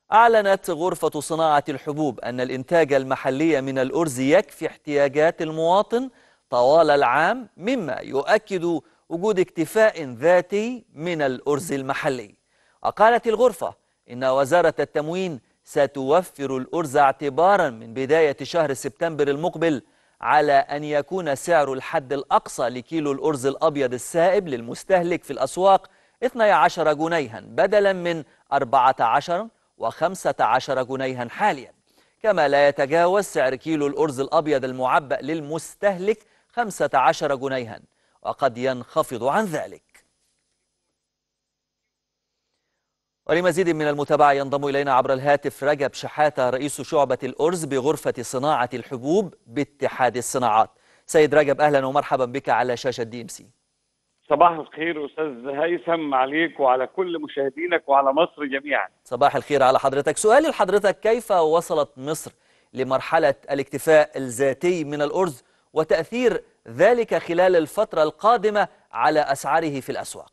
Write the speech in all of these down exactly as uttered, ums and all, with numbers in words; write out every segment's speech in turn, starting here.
أعلنت غرفة صناعة الحبوب أن الإنتاج المحلي من الأرز يكفي احتياجات المواطن طوال العام، مما يؤكد وجود اكتفاء ذاتي من الأرز المحلي. وقالت الغرفة إن وزارة التموين ستوفر الأرز اعتبارا من بداية شهر سبتمبر المقبل، على أن يكون سعر الحد الأقصى لكيلو الأرز الأبيض السائب للمستهلك في الأسواق اثني عشر جنيها بدلا من أربعة عشر وخمسة عشر جنيها حاليا، كما لا يتجاوز سعر كيلو الأرز الأبيض المعبأ للمستهلك خمسة عشر جنيها، وقد ينخفض عن ذلك. ولمزيد من المتابعة ينضم إلينا عبر الهاتف رجب شحاتة، رئيس شعبة الأرز بغرفة صناعة الحبوب باتحاد الصناعات. سيد رجب، أهلا ومرحبا بك على شاشة دي ام سي. صباح الخير أستاذ هيثم عليك وعلى كل مشاهدينك وعلى مصر جميعا. صباح الخير على حضرتك. سؤالي لحضرتك، كيف وصلت مصر لمرحلة الاكتفاء الذاتي من الأرز، وتأثير ذلك خلال الفترة القادمة على أسعاره في الأسواق؟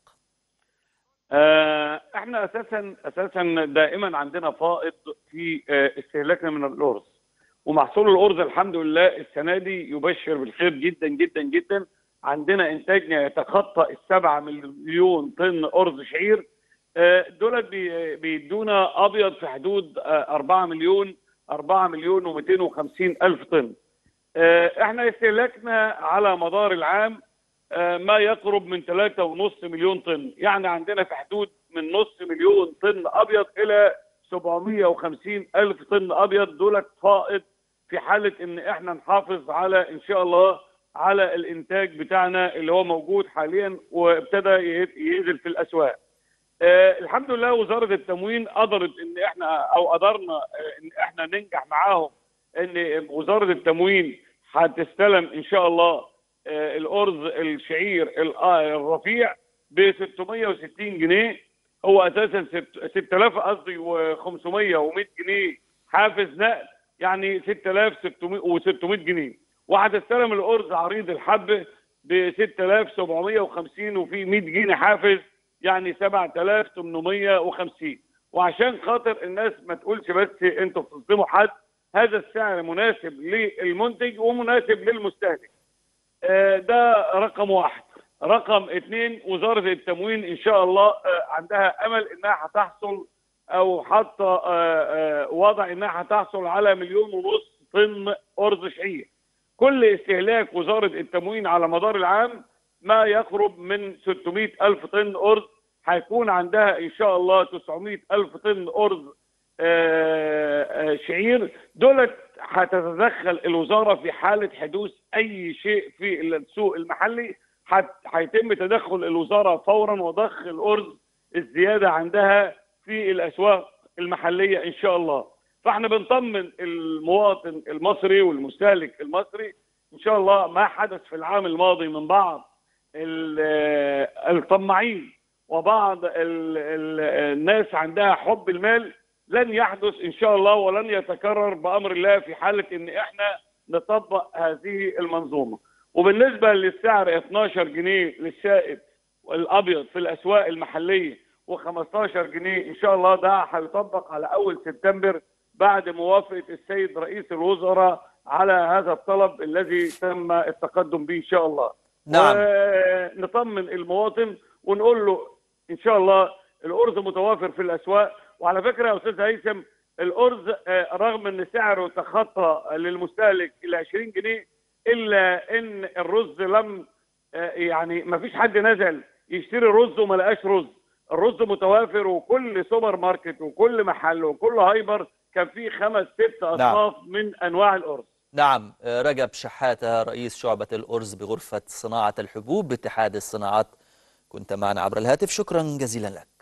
آه احنا اساسا اساسا دائما عندنا فائض في آه استهلاكنا من الارز، ومحصول الارز الحمد لله السنه دي يبشر بالخير جدا جدا جدا. عندنا انتاجنا يتخطى السبعة مليون طن ارز شعير. آه دولت بي بيدونا ابيض في حدود آه أربعة مليون أربعة مليون ومئتين وخمسين الف طن. آه احنا استهلاكنا على مدار العام ما يقرب من ثلاثة ونص مليون طن، يعني عندنا في حدود من نص مليون طن ابيض الى سبعمئة وخمسين الف طن ابيض. دولت فائض في حاله ان احنا نحافظ على ان شاء الله على الانتاج بتاعنا اللي هو موجود حاليا وابتدى ينزل في الاسواق. آه الحمد لله وزاره التموين قدرت ان احنا او قدرنا ان احنا ننجح معاهم، ان وزاره التموين هتستلم ان شاء الله الارز الشعير الرفيع ب ستمئة وستين جنيه. هو اساسا ستة آلاف قصدي وخمسمئة ومئة جنيه حافز نقد، يعني ستة آلاف وستمئة جنيه. وهتستلم الارز عريض الحب ب ستة آلاف وسبعمئة وخمسين وفي مئة جنيه حافز، يعني سبعة آلاف وثمانمئة وخمسين. وعشان خاطر الناس ما تقولش بس انتوا بتظلموا حد، هذا السعر مناسب للمنتج ومناسب للمستهلك. ده رقم واحد. رقم اثنين، وزارة التموين ان شاء الله عندها امل انها هتحصل او حاطه وضع انها هتحصل على مليون ونص طن ارز شعير. كل استهلاك وزارة التموين على مدار العام ما يقرب من ستمئة الف طن ارز، هيكون عندها ان شاء الله تسعمئة الف طن ارز شعير. دولت هتتدخل الوزاره في حاله حدوث اي شيء في السوق المحلي، هيتم تدخل الوزاره فورا وضخ الارز الزياده عندها في الاسواق المحليه ان شاء الله. فاحنا بنطمن المواطن المصري والمستهلك المصري ان شاء الله. ما حدث في العام الماضي من بعض الطماعين وبعض الناس عندها حب المال لن يحدث ان شاء الله ولن يتكرر بامر الله في حاله ان احنا نطبق هذه المنظومه. وبالنسبه للسعر اثناشر جنيه للسائب الابيض في الاسواق المحليه و15 جنيه ان شاء الله، ده هيطبق على اول سبتمبر بعد موافقه السيد رئيس الوزراء على هذا الطلب الذي تم التقدم به ان شاء الله. نعم. ونطمن المواطن ونقول له ان شاء الله الارز متوافر في الاسواق. وعلى فكره يا استاذ هيثم، الارز رغم ان سعره تخطى للمستهلك ال عشرين جنيه، الا ان الرز لم يعني ما فيش حد نزل يشتري رز وما لقاش رز. الرز متوافر، وكل سوبر ماركت وكل محل وكل هايبر كان فيه خمس ست اصناف نعم. من انواع الارز. نعم. رجب شحاتة، رئيس شعبة الأرز بغرفة صناعة الحبوب باتحاد الصناعات، كنت معنا عبر الهاتف. شكرا جزيلا لك.